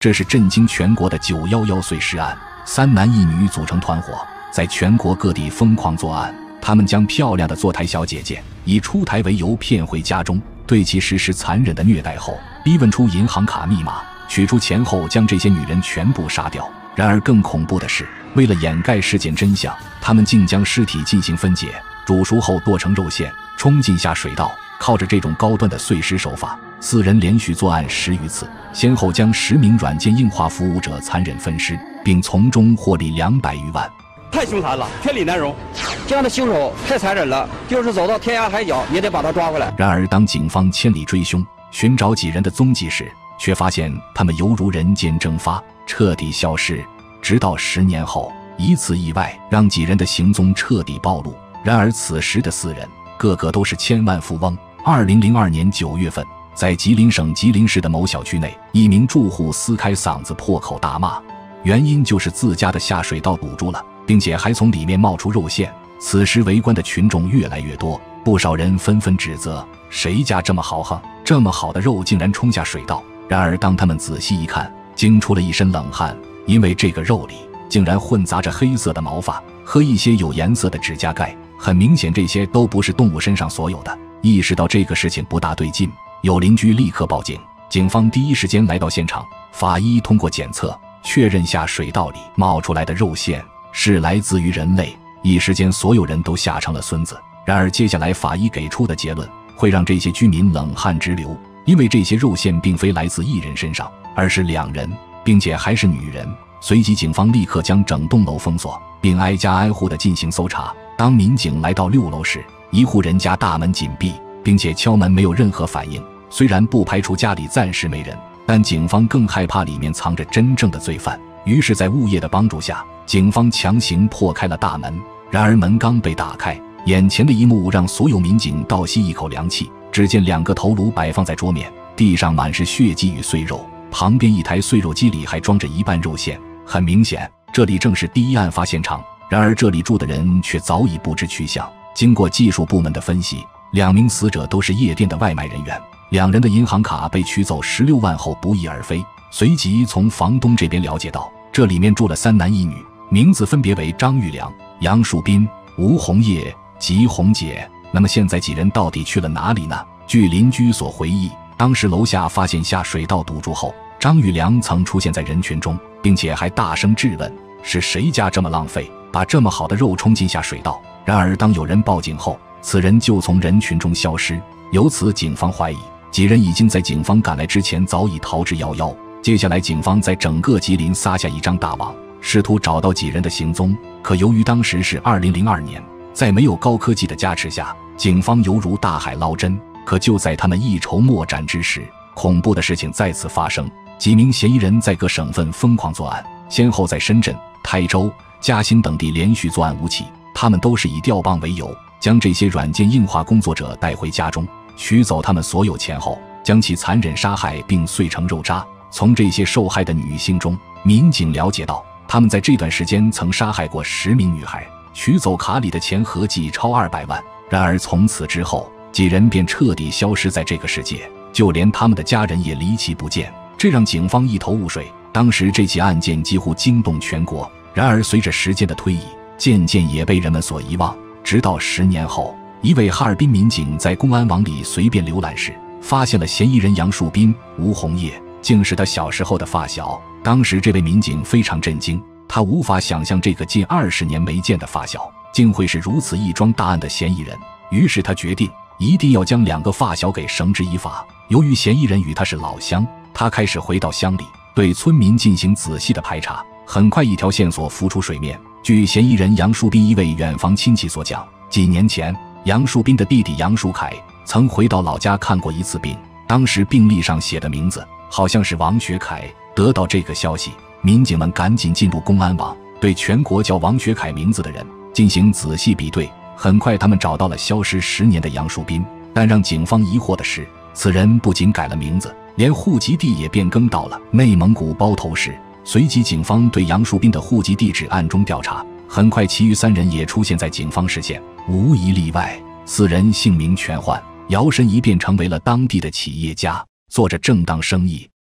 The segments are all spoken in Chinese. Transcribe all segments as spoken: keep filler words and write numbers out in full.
这是震惊全国的九一一碎尸案，三男一女组成团伙，在全国各地疯狂作案。他们将漂亮的坐台小姐姐以出台为由骗回家中，对其实施残忍的虐待后，逼问出银行卡密码，取出钱后将这些女人全部杀掉。然而更恐怖的是，为了掩盖事件真相，他们竟将尸体进行分解，煮熟后剁成肉馅，冲进下水道。靠着这种高端的碎尸手法，四人连续作案十余次，先后将十名软件硬化服务者残忍分尸，并从中获利两百余万。 太凶残了，天理难容！这样的凶手太残忍了，就是走到天涯海角也得把他抓回来。 然而，当警方千里追凶，寻找几人的踪迹时，却发现他们犹如人间蒸发，彻底消失。直到十年后，一次意外让几人的行踪彻底暴露。然而，此时的四人个个都是千万富翁。二零零二年九月份，在吉林省吉林市的某小区内，一名住户撕开嗓子破口大骂，原因就是自家的下水道堵住了，并且还从里面冒出肉馅。此时围观的群众越来越多，不少人纷纷指责，谁家这么豪横，这么好的肉竟然冲下水道。然而当他们仔细一看，惊出了一身冷汗，因为这个肉里竟然混杂着黑色的毛发和一些有颜色的指甲盖，很明显这些都不是动物身上所有的。意识到这个事情不大对劲，有邻居立刻报警，警方第一时间来到现场，法医通过检测确认下水道里冒出来的肉馅是来自于人类，一时间所有人都吓成了孙子。然而接下来法医给出的结论会让这些居民冷汗直流，因为这些肉馅并非来自一人身上，而是两人，并且还是女人。随即警方立刻将整栋楼封锁，并挨家挨户地进行搜查。当民警来到六楼时，一户人家大门紧闭，并且敲门没有任何反应。虽然不排除家里暂时没人，但警方更害怕里面藏着真正的罪犯。于是在物业的帮助下，警方强行破开了大门。然而门刚被打开，眼前的一幕让所有民警倒吸一口凉气。只见两个头颅摆放在桌面，地上满是血迹与碎肉，旁边一台碎肉机里还装着一半肉馅。很明显，这里正是第一案发现场。然而这里住的人却早已不知去向。经过技术部门的分析，两名死者都是夜店的外卖人员，两人的银行卡被取走十六万后不翼而飞。随即从房东这边了解到，这里面住了三男一女，名字分别为张玉良、杨树斌、吴红叶及红姐。那么现在几人到底去了哪里呢？据邻居所回忆，当时楼下发现下水道堵住后，张玉良曾出现在人群中，并且还大声质问，是谁家这么浪费，把这么好的肉冲进下水道。然而当有人报警后，此人就从人群中消失。由此警方怀疑几人已经在警方赶来之前早已逃之夭夭。接下来警方在整个吉林撒下一张大网，试图找到几人的行踪。可由于当时是二零零二年，在没有高科技的加持下，警方犹如大海捞针。可就在他们一筹莫展之时，恐怖的事情再次发生。几名嫌疑人在各省份疯狂作案，先后在深圳、台州、嘉兴等地连续作案五起。他们都是以调帮为由，将这些软件硬化工作者带回家中，取走他们所有钱后，将其残忍杀害并碎成肉渣。从这些受害的女性中，民警了解到，他们在这段时间曾杀害过十名女孩，取走卡里的钱合计超二百万。然而从此之后，几人便彻底消失在这个世界，就连他们的家人也离奇不见，这让警方一头雾水。当时这起案件几乎惊动全国，然而随着时间的推移，渐渐也被人们所遗忘。直到十年后，一位哈尔滨民警在公安网里随便浏览时，发现了嫌疑人杨树斌、吴红叶竟是他小时候的发小。当时这位民警非常震惊，他无法想象这个近二十年没见的发小竟会是如此一桩大案的嫌疑人。于是他决定一定要将两个发小给绳之以法。由于嫌疑人与他是老乡，他开始回到乡里，对村民进行仔细的排查。很快一条线索浮出水面。据嫌疑人杨树斌一位远房亲戚所讲，几年前杨树斌的弟弟杨树凯曾回到老家看过一次病，当时病历上写的名字好像是王学凯。得到这个消息，民警们赶紧进入公安网，对全国叫王学凯名字的人进行仔细比对。很快他们找到了消失十年的杨树斌，但让警方疑惑的是，此人不仅改了名字，连户籍地也变更到了内蒙古包头市。随即警方对杨树斌的户籍地址暗中调查，很快其余三人也出现在警方视线，无一例外，四人姓名全换，摇身一变成为了当地的企业家，做着正当生意。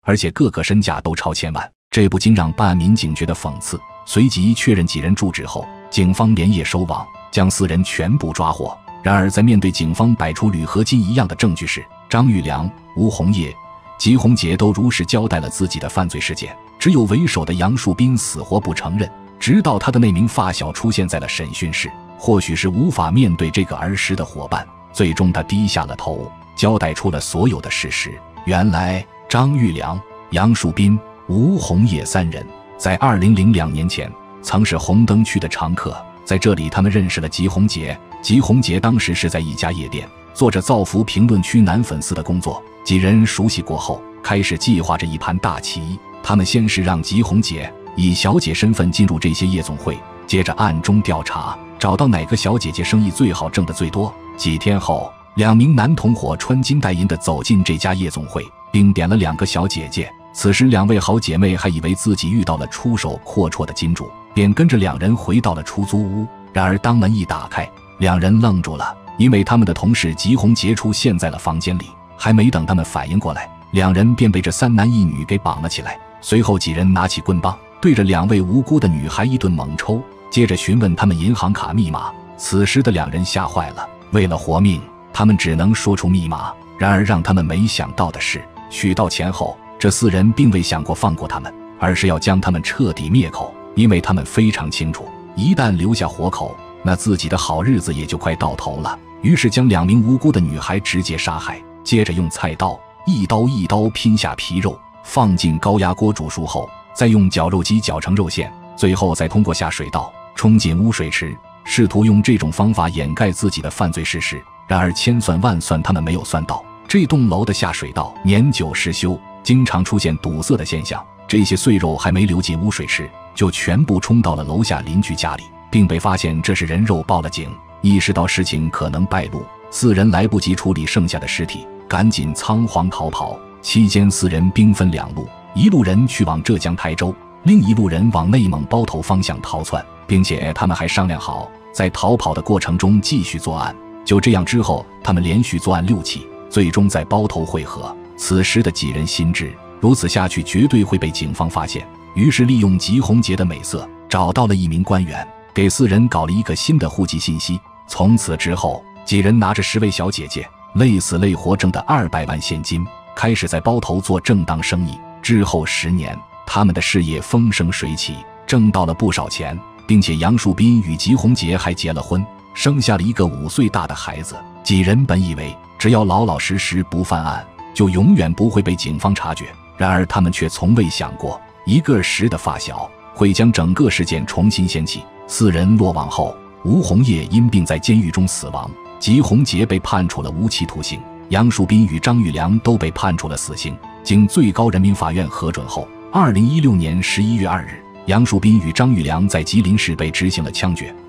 而且个个身价都超千万，这不禁让办案民警觉得讽刺。随即确认几人住址后，警方连夜收网，将四人全部抓获。然而在面对警方摆出铝合金一样的证据时，张玉良、吴红叶、吉宏杰都如实交代了自己的犯罪事件，只有为首的杨树斌死活不承认。直到他的那名发小出现在了审讯室，或许是无法面对这个儿时的伙伴，最终他低下了头，交代出了所有的事实。原来张玉良、杨树斌、吴红叶三人在二零零两年前曾是红灯区的常客，在这里他们认识了吉宏杰。吉宏杰当时是在一家夜店做着造福评论区男粉丝的工作，几人熟悉过后，开始计划着一盘大棋。他们先是让吉宏杰以小姐身份进入这些夜总会，接着暗中调查，找到哪个小姐姐生意最好，挣得最多。几天后，两名男同伙穿金戴银地走进这家夜总会，并点了两个小姐姐。此时两位好姐妹还以为自己遇到了出手阔绰的金主，便跟着两人回到了出租屋。然而当门一打开，两人愣住了，因为他们的同事吉宏杰出现在了房间里。还没等他们反应过来，两人便被这三男一女给绑了起来。随后几人拿起棍棒，对着两位无辜的女孩一顿猛抽，接着询问他们银行卡密码。此时的两人吓坏了，为了活命，他们只能说出密码。然而让他们没想到的是，取到钱后，这四人并未想过放过他们，而是要将他们彻底灭口，因为他们非常清楚，一旦留下活口，那自己的好日子也就快到头了。于是将两名无辜的女孩直接杀害，接着用菜刀一刀一刀拼下皮肉，放进高压锅煮熟后，再用绞肉机绞成肉馅，最后再通过下水道冲进污水池，试图用这种方法掩盖自己的犯罪事实。然而千算万算，他们没有算到这栋楼的下水道年久失修，经常出现堵塞的现象，这些碎肉还没流进污水池，就全部冲到了楼下邻居家里，并被发现这是人肉。报了警，意识到事情可能败露，四人来不及处理剩下的尸体，赶紧仓皇逃跑。期间四人兵分两路，一路人去往浙江台州，另一路人往内蒙包头方向逃窜，并且他们还商量好在逃跑的过程中继续作案。就这样之后，他们连续作案六起，最终在包头会合。此时的几人心知如此下去绝对会被警方发现，于是利用吉宏杰的美色找到了一名官员，给四人搞了一个新的户籍信息。从此之后，几人拿着十位小姐姐累死累活挣的二百万现金，开始在包头做正当生意。之后十年，他们的事业风生水起，挣到了不少钱，并且杨树斌与吉宏杰还结了婚，生下了一个五岁大的孩子。几人本以为只要老老实实不犯案，就永远不会被警方察觉，然而他们却从未想过，一个时的发小会将整个事件重新掀起。四人落网后，吴红叶因病在监狱中死亡，吉宏杰被判处了无期徒刑，杨树斌与张玉良都被判处了死刑。经最高人民法院核准后，二零一六年十一月二日，杨树斌与张玉良在吉林市被执行了枪决。